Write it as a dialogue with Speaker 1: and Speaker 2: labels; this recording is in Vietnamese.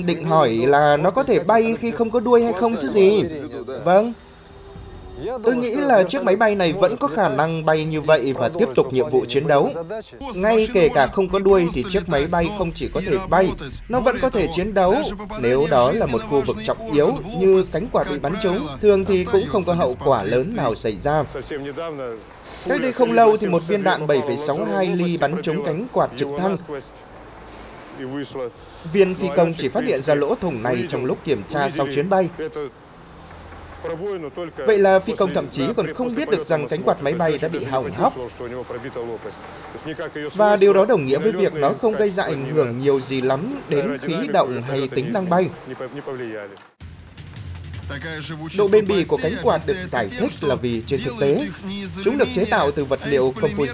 Speaker 1: Định hỏi là nó có thể bay khi không có đuôi hay không chứ gì? Vâng. Tôi nghĩ là chiếc máy bay này vẫn có khả năng bay như vậy và tiếp tục nhiệm vụ chiến đấu. Ngay kể cả không có đuôi thì chiếc máy bay không chỉ có thể bay, nó vẫn có thể chiến đấu. Nếu đó là một khu vực trọng yếu như cánh quạt bị bắn trúng, thường thì cũng không có hậu quả lớn nào xảy ra. Cách đây không lâu thì một viên đạn 7,62 ly bắn trúng cánh quạt trực thăng. Viên phi công chỉ phát hiện ra lỗ thủng này trong lúc kiểm tra sau chuyến bay. Vậy là phi công thậm chí còn không biết được rằng cánh quạt máy bay đã bị hỏng hóc. Và điều đó đồng nghĩa với việc nó không gây ra ảnh hưởng nhiều gì lắm đến khí động hay tính năng bay. Độ bền bỉ của cánh quạt được giải thích là vì trên thực tế, chúng được chế tạo từ vật liệu composite